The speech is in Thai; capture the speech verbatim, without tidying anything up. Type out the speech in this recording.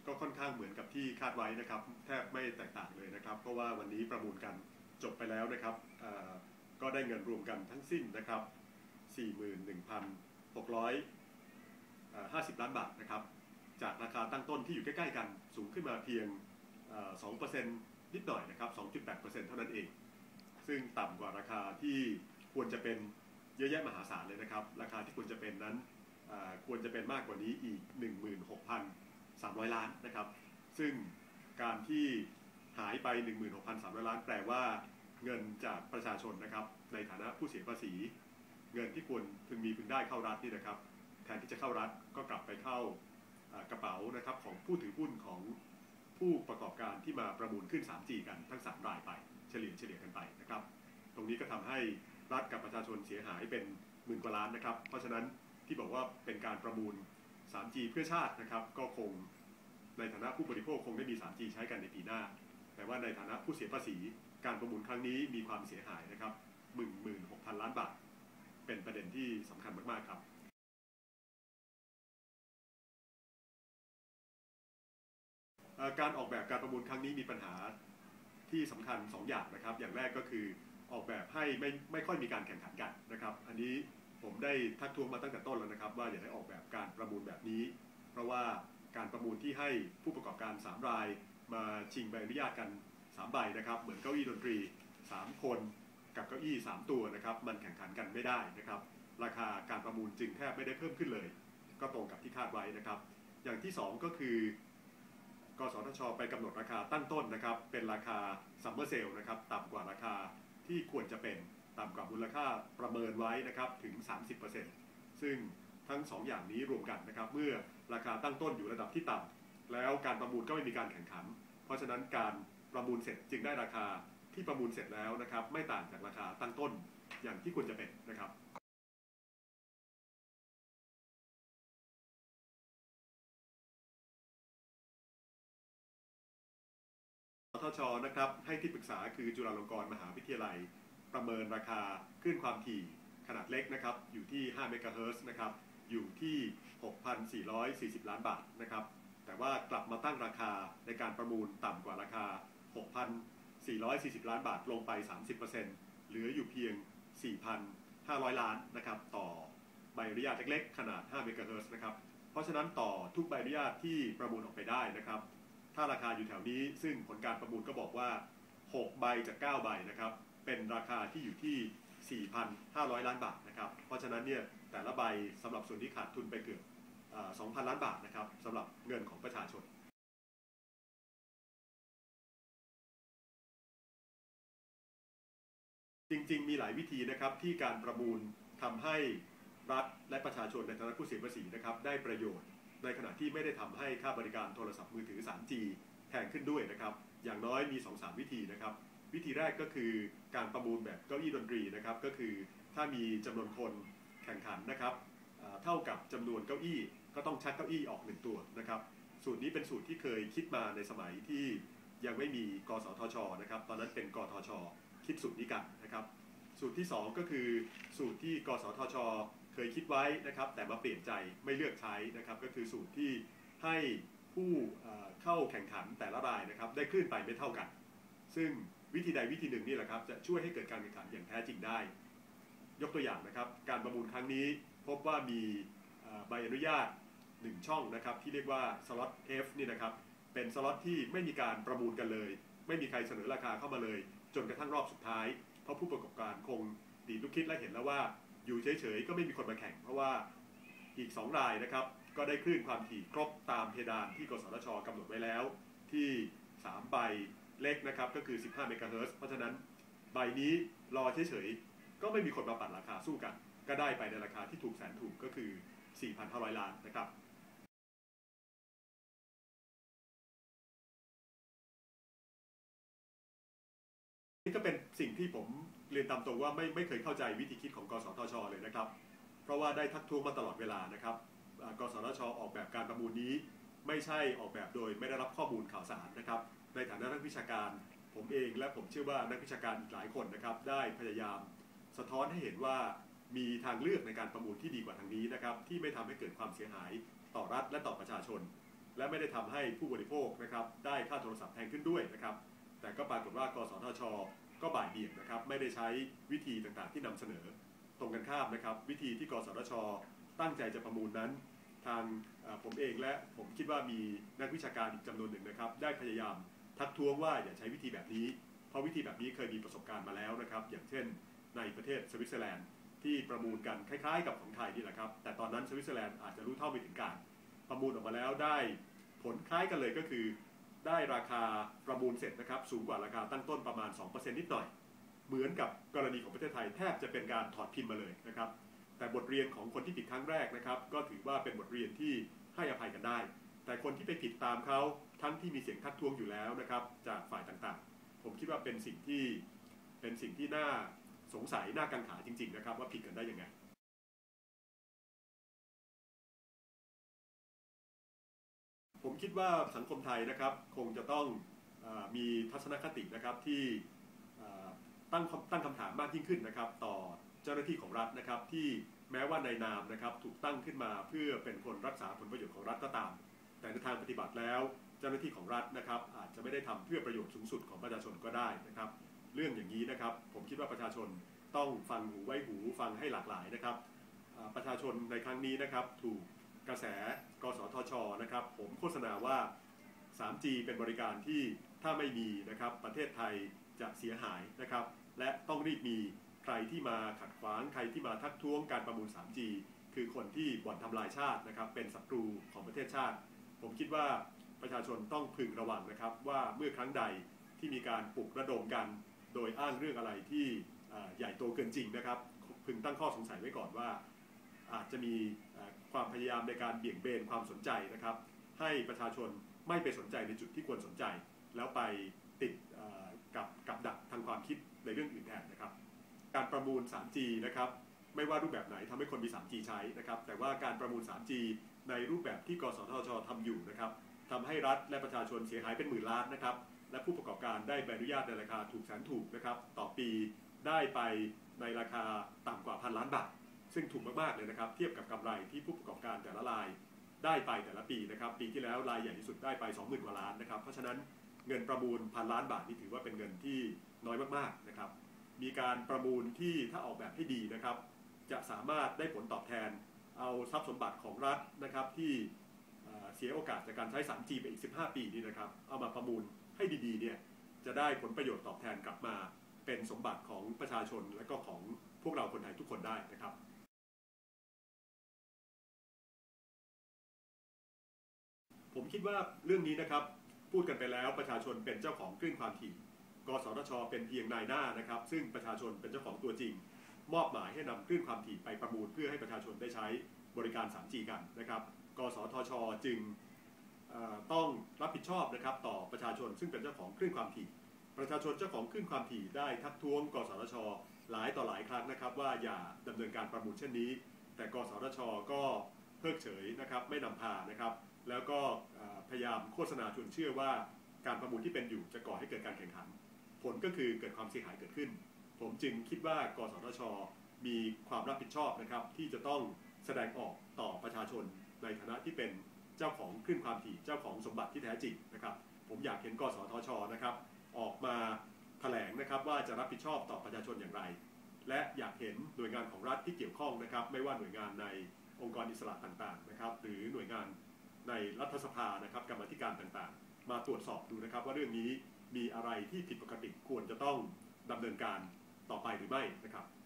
ก็ค่อนข้างเหมือนกับที่คาดไว้นะครับแทบไม่แตกต่างเลยนะครับเพราะว่าวันนี้ประมูลกันจบไปแล้วนะครับก็ได้เงินรวมกันทั้งสิ้นนะครับ สี่หมื่นหนึ่งพันหกร้อยห้าสิบ ล้านบาทนะครับจากราคาตั้งต้นที่อยู่ใกล้ๆกันสูงขึ้นมาเพียง สองเปอร์เซ็นต์ นิดหน่อยนะครับ สองจุดแปดเปอร์เซ็นต์ เท่านั้นเองซึ่งต่ำกว่าราคาที่ควรจะเป็นเยอะแยะมหาศาลเลยนะครับราคาที่ควรจะเป็นนั้นควรจะเป็นมากกว่านี้อีก หนึ่งหมื่นหกพันสามร้อย ล้านนะครับซึ่งการที่หายไป หนึ่งหมื่นหกพันสามร้อย ล้านแปลว่าเงินจากประชาชนนะครับในฐานะผู้เสียภาษีเงินที่ควรพึงมีพึงได้เข้ารัฐนี่นะครับแทนที่จะเข้ารัฐก็กลับไปเข้ากระเป๋านะครับของผู้ถือหุ้นของผู้ประกอบการที่มาประมูลขึ้น ทรี จี กันทั้งสามรายไปเฉลี่ยเฉลี่ยกันไปนะครับตรงนี้ก็ทำให้รัฐกับประชาชนเสียหายเป็นหมื่นกว่าล้านนะครับเพราะฉะนั้นที่บอกว่าเป็นการประมูล ทรี จี เพื่อชาตินะครับก็คงในฐานะผู้บริโภคคงได้มี ทรี จี ใช้กันในปีหน้าแต่ว่าในฐานะผู้เสียภาษีการประมูลครั้งนี้มีความเสียหายนะครับ หนึ่งหมื่นหกพัน ล้านบาทเป็นประเด็นที่สำคัญมากๆครับการออกแบบการประมูลครั้งนี้มีปัญหาที่สำคัญสองอย่างนะครับอย่างแรกก็คือออกแบบให้ไม่ไม่ค่อยมีการแข่งขันกันนะครับอันนี้ผมได้ทักท้วงมาตั้งแต่ต้นแล้วนะครับว่าอย่าได้ออกแบบการประมูลแบบนี้เพราะว่าการประมูลที่ให้ผู้ประกอบการสามรายมาชิงใบอนุญาตกันสามใบนะครับเหมือนเก้าอี้ดนตรีสามคนกับเก้าอี้สามตัวนะครับมันแข่งขันกันไม่ได้นะครับราคาการประมูลจึงแทบไม่ได้เพิ่มขึ้นเลยก็ตรงกับที่คาดไว้นะครับอย่างที่สองก็คือกสทช.ไปกำหนดราคาตั้งต้นนะครับเป็นราคาซัมเมอร์เซลนะครับต่ำกว่าราคาที่ควรจะเป็นต่ำกว่ามูลค่าประเมินไว้นะครับถึง สามสิบเปอร์เซ็นต์ ซึ่งทั้งสองอย่างนี้รวมกันนะครับเมื่อราคาตั้งต้นอยู่ระดับที่ต่ำแล้วการประมูลก็ไม่มีการแข่งขันเพราะฉะนั้นการประมูลเสร็จจึงได้ราคาที่ประมูลเสร็จแล้วนะครับไม่ต่างจากราคาตั้งต้นอย่างที่ควรจะเป็นนะครับสทช.นะครับให้ที่ปรึกษาคือจุฬาลงกรณ์มหาวิทยาลัยประเมินราคาคลื่นความถี่ขนาดเล็กนะครับอยู่ที่ห้าเมกะเฮิรตซ์นะครับอยู่ที่ หกพันสี่ร้อยสี่สิบ ล้านบาทนะครับแต่ว่ากลับมาตั้งราคาในการประมูลต่ำกว่าราคา หกพันสี่ร้อยสี่สิบ ล้านบาทลงไป สามสิบเปอร์เซ็นต์ เหลืออยู่เพียง สี่พันห้าร้อย ล้านนะครับต่อใบอนุญาตเล็กๆขนาดห้าเมกะเฮิรตซ์นะครับเพราะฉะนั้นต่อทุกใบอนุญาตที่ประมูลออกไปได้นะครับถ้าราคาอยู่แถวนี้ซึ่งผลการประมูลก็บอกว่าหกใบจากเก้าใบนะครับเป็นราคาที่อยู่ที่ สี่พันห้าร้อย ล้านบาทนะครับเพราะฉะนั้นเนี่ยแต่ละใบสำหรับส่วนที่ขาดทุนไปเกือบ สองพัน ล้านบาทนะครับสำหรับเงินของประชาชนจริงๆมีหลายวิธีนะครับที่การประมูลทำให้รัฐและประชาชนในฐานะผู้เสียภาษีนะครับได้ประโยชน์ในขณะที่ไม่ได้ทำให้ค่าบริการโทรศัพท์มือถือ ทรี จี แพงขึ้นด้วยนะครับอย่างน้อยมี สองถึงสาม วิธีนะครับวิธีแรกก็คือการประมูลแบบเก้าอี้ดนตรีนะครับก็คือถ้ามีจำนวนคนแข่งขันนะครับเท่ากับจำนวนเก้าอี้ก็ต้องชักเก้าอี้ออกหนึ่งตัวนะครับสูตรนี้เป็นสูตรที่เคยคิดมาในสมัยที่ยังไม่มีกสทช.นะครับตอนนั้นเป็นกทช.คิดสูตรนี้กันนะครับสูตรที่สองก็คือสูตรที่กสทช.เคยคิดไว้นะครับแต่มาเปลี่ยนใจไม่เลือกใช้นะครับก็คือสูตรที่ให้ผู้เข้าแข่งขันแต่ละรายนะครับได้คลื่นไปไม่เท่ากันซึ่งวิธีใดวิธีหนึ่งนี่แหละครับจะช่วยให้เกิดการแข่งขันอย่างแท้จริงได้ยกตัวอย่างนะครับการประมูลครั้งนี้พบว่ามีใบอนุญาตหนึ่งช่องนะครับที่เรียกว่าสล็อต F นี่นะครับเป็นสล็อตที่ไม่มีการประมูลกันเลยไม่มีใครเสนอราคาเข้ามาเลยจนกระทั่งรอบสุดท้ายเพราะผู้ประกอบการคงดีดลูกคิดและเห็นแล้วว่าอยู่เฉยๆก็ไม่มีคนมาแข่งเพราะว่าอีกสองรายนะครับก็ได้คลื่นความถี่ครบตามเพดานที่กสทช.กำหนดไว้แล้วที่สามใบเล็กนะครับก็คือสิบห้าเมกะเฮิรตซ์เพราะฉะนั้นใบนี้รอเฉยๆก็ไม่มีคนมาปัดราคาสู้กันก็ได้ไปในราคาที่ถูกแสนถูกก็คือ สี่พันห้าร้อย ล้านนะครับนี่ก็เป็นสิ่งที่ผมเรียนตามตรงว่าไม่ไม่เคยเข้าใจวิธีคิดของกสทช.เลยนะครับเพราะว่าได้ทักท้วงมาตลอดเวลานะครับกสทช.ออกแบบการประมูลนี้ไม่ใช่ออกแบบโดยไม่ได้รับข้อมูลข่าวสารนะครับในฐานะนักวิชาการผมเองและผมเชื่อว่านักวิชาการอีกหลายคนนะครับได้พยายามสะท้อนให้เห็นว่ามีทางเลือกในการประมูลที่ดีกว่าทางนี้นะครับที่ไม่ทำให้เกิดความเสียหายต่อรัฐและต่อประชาชนและไม่ได้ทำให้ผู้บริโภคนะครับได้ค่าโทรศัพท์แพงขึ้นด้วยนะครับแต่ก็ปรากฏว่ากสทช.ก็บ่ายเบี่ยงนะครับไม่ได้ใช้วิธีต่างๆที่นำเสนอตรงกันข้ามนะครับวิธีที่กสทช.ตั้งใจจะประมูลนั้นทางผมเองและผมคิดว่ามีนักวิชาการอีกจำนวนหนึ่งนะครับได้พยายามทักท้วงว่าอย่าใช้วิธีแบบนี้เพราะวิธีแบบนี้เคยมีประสบการณ์มาแล้วนะครับอย่างเช่นในประเทศสวิตเซอร์แลนด์ที่ประมูลกันคล้ายๆกับของไทยนี่แหละครับแต่ตอนนั้นสวิตเซอร์แลนด์อาจจะรู้เท่าไม่ถึงการประมูลออกมาแล้วได้ผลคล้ายกันเลยก็คือได้ราคาประมูลเสร็จนะครับสูงกว่าราคาตั้งต้นประมาณ สองเปอร์เซ็นต์ นิดหน่อยเหมือนกับกรณีของประเทศไทยแทบจะเป็นการถอดพิมพ์มาเลยนะครับแต่บทเรียนของคนที่ผิดครั้งแรกนะครับก็ถือว่าเป็นบทเรียนที่ให้อภัยกันได้แต่คนที่ไปผิดตามเขาทั้งที่มีเสียงทักท้วงอยู่แล้วนะครับจากฝ่ายต่างๆผมคิดว่าเป็นสิ่งที่เป็นสิ่งที่น่าสงสัยน่ากังขาจริงๆนะครับว่าผิดกันได้ยังไงผมคิดว่าสังคมไทยนะครับคงจะต้องเอ่อมีทัศนคตินะครับที่เอ่อตั้งตั้งคำถามมากยิ่งขึ้นนะครับต่อเจ้าหน้าที่ของรัฐนะครับที่แม้ว่าในนามนะครับถูกตั้งขึ้นมาเพื่อเป็นคนรักษาผลประโยชน์ของรัฐก็ตามแต่ในทางปฏิบัติแล้วเจ้าหน้าที่ของรัฐนะครับอาจจะไม่ได้ทำเพื่อประโยชน์สูงสุดของประชาชนก็ได้นะครับเรื่องอย่างนี้นะครับผมคิดว่าประชาชนต้องฟังหูไว้หูฟังให้หลากหลายนะครับประชาชนในครั้งนี้นะครับถูกกระแสกสทช.นะครับผมโฆษณาว่า ทรีจี เป็นบริการที่ถ้าไม่มีนะครับประเทศไทยจะเสียหายนะครับและต้องรีบมีใครที่มาขัดขวางใครที่มาทักท้วงการประมูล ทรีจี คือคนที่บ่อนทำลายชาตินะครับเป็นศัตรูของประเทศชาติผมคิดว่าประชาชนต้องพึงระวังนะครับว่าเมื่อครั้งใดที่มีการปลุกระดมกันโดยอ้างเรื่องอะไรที่ใหญ่โตเกินจริงนะครับพึงตั้งข้อสงสัยไว้ก่อนว่าอาจจะมีความพยายามในการเบี่ยงเบนความสนใจนะครับให้ประชาชนไม่ไปสนใจในจุดที่ควรสนใจแล้วไปติดกับกับดักทางความคิดในเรื่องอื่นแทนนะครับการประมูล ทรีจี นะครับไม่ว่ารูปแบบไหนทำให้คนมี ทรีจี ใช้นะครับแต่ว่าการประมูล ทรีจี ในรูปแบบที่กสทช.ทำอยู่นะครับทำให้รัฐและประชาชนเสียหายเป็นหมื่นล้านนะครับและผู้ประกอบการได้ใบอนุญาตในราคาถูกแสนถูกนะครับต่อปีได้ไปในราคาต่ำกว่าพันล้านบาทซึ่งถูกมากๆเลยนะครับเทียบกับกำไรที่ผู้ประกอบการแต่ละรายได้ไปแต่ละปีนะครับปีที่แล้วรายใหญ่ที่สุดได้ไป สองหมื่น กว่าล้านนะครับเพราะฉะนั้นเงินประมูลพันล้านบาทนี่ถือว่าเป็นเงินที่น้อยมากๆนะครับมีการประมูลที่ถ้าออกแบบให้ดีนะครับจะสามารถได้ผลตอบแทนเอาทรัพย์สมบัติของรัฐนะครับที่เสียโอกาสจากการใช้ ทรีจี ไปอีกสิบห้าปีนี่นะครับเอามาประมูลให้ดีๆเนี่ยจะได้ผลประโยชน์ตอบแทนกลับมาเป็นสมบัติของประชาชนและก็ของพวกเราคนไทยทุกคนได้นะครับผมคิดว่าเรื่องนี้นะครับพูดกันไปแล้วประชาชนเป็นเจ้าของคลื่นความถี่กสทช.เป็นเพียงนายหน้านะครับซึ่งประชาชนเป็นเจ้าของตัวจริงมอบหมายให้นำคลื่นความถี่ไปประมูลเพื่อให้ประชาชนได้ใช้บริการ ทรีจี กันนะครับกสทช.จึงต้องรับผิดชอบนะครับต่อประชาชนซึ่งเป็นเจ้าของคลื่นความถี่ประชาชนเจ้าของคลื่นความถี่ได้ทักท้วงกสทช.หลายต่อหลายครั้งนะครับว่าอย่าดำเนินการประมูลเช่นนี้แต่กสทช.ก็เพิกเฉยนะครับไม่นำพานะครับแล้วก็พยายามโฆษณาชวนเชื่อว่าการประมูลที่เป็นอยู่จะก่อให้เกิดการแข่งขันผลก็คือเกิดความเสียหายเกิดขึ้นผมจึงคิดว่ากสทช.มีความรับผิดชอบนะครับที่จะต้องแสดงออกต่อประชาชนในฐานะที่เป็นเจ้าของคลื่นความถี่เจ้าของสมบัติที่แท้จริงนะครับผมอยากเห็นกสทช.นะครับออกมาแถลงนะครับว่าจะรับผิดชอบต่อประชาชนอย่างไรและอยากเห็นหน่วยงานของรัฐที่เกี่ยวข้องนะครับไม่ว่าหน่วยงานในองค์กรอิสระต่างๆนะครับหรือหน่วยงานในรัฐสภานะครับกรรมาธิการต่างๆมาตรวจสอบดูนะครับว่าเรื่องนี้มีอะไรที่ผิดปกติควรจะต้องดำเนินการต่อไปหรือไม่นะครับ